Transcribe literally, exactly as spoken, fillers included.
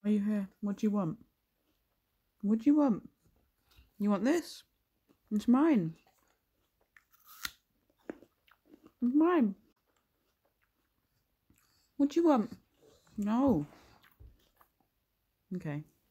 Why are you here? What do you want? What do you want? You want this? It's mine. It's mine. What do you want? No. Okay.